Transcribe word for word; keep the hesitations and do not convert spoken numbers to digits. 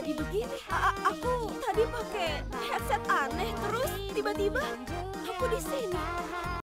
jadi begini? A- aku tadi pakai headset aneh, terus tiba-tiba aku di sini.